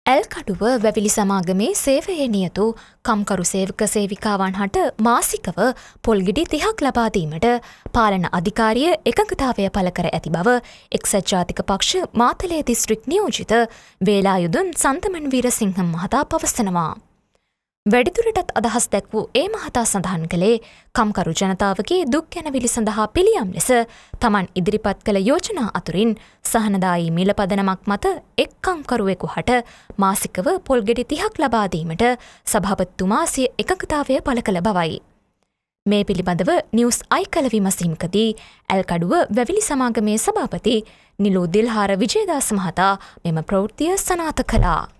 ඇල්කඩුව වැවිලි සමාගමේ සේවයේ නියතු කම්කරු සේවක සේවිකාවන් හට මාසිකව පොල්ගෙඩි 30ක් ලබා දීමට පාලන අධිකාරිය එකඟතාවය පළ කර ඇති බව එක්සත් ජාතික පක්ෂ මාතලේ දිස්ත්‍රික් නියෝජිත වේලායුධන් සන්තමන් වීරසිංහ මහතා පවසනවා. වැඩිදුරටත් අදහස් දැක් වූ ඒ මහතා සඳහන් කළේ කම්කරු ජනතාවගේ දුක් ගැනවිලි සඳහා පිළියම් ලෙස තමන් ඉදිරිපත් කළ යෝජනා අතුරින් සහනදායී මිල පදනමක් මත එක් කම්කරුවෙකු හට මාසිකව පොල්ගෙඩි 30ක් ලබා දීමට සභාපතිතුමා සිය එකඟතාවය පළ කළ බවයි. මේ පිළිබඳව නිවුස් අයි කළ විමසීමකදී ඇල්කඩුව වැවිලි සමාගමේ සභාපති නිලෝ දිල්හාර විජේදාස මහතා මෙම ප්‍රවෘත්තිය සනාථ කළා.